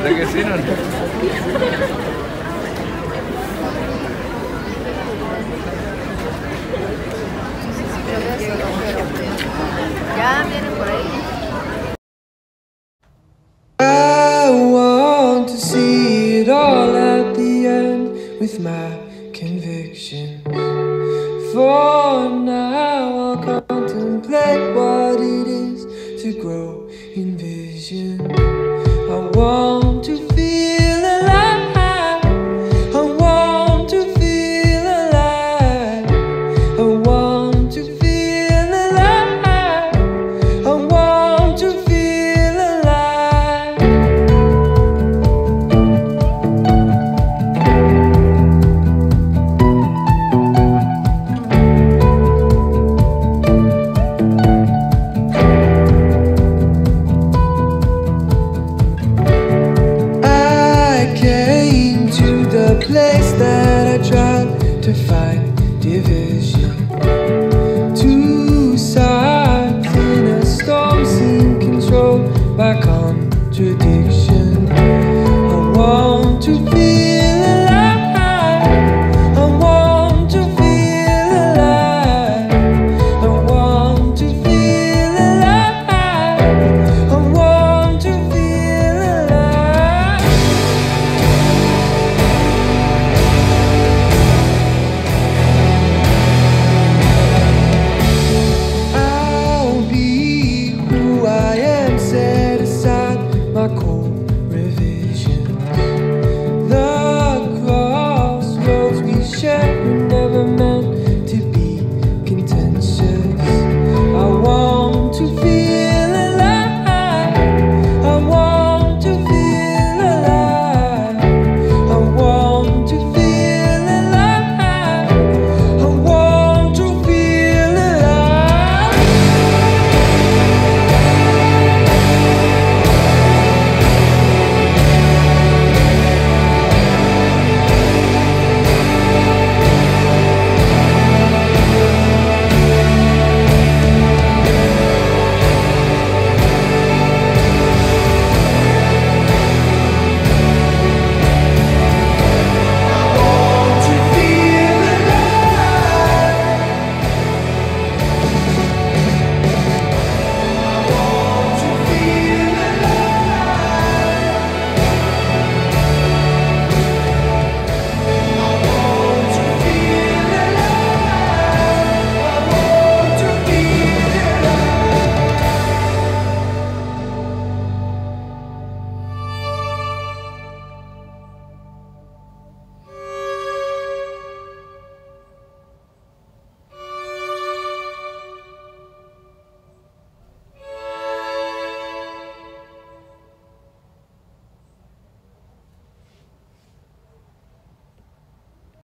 ¿De que sí, no? Ya vienen por ahí. I want to see it all at the end with my conviction. For now I'll contemplate what it is to grow in vision. I want to feel alive. I want to feel alive. I want to feel alive. I want to feel alive. I came to the place that I tried to find division. Two sides in a storm seem controlled by contradiction.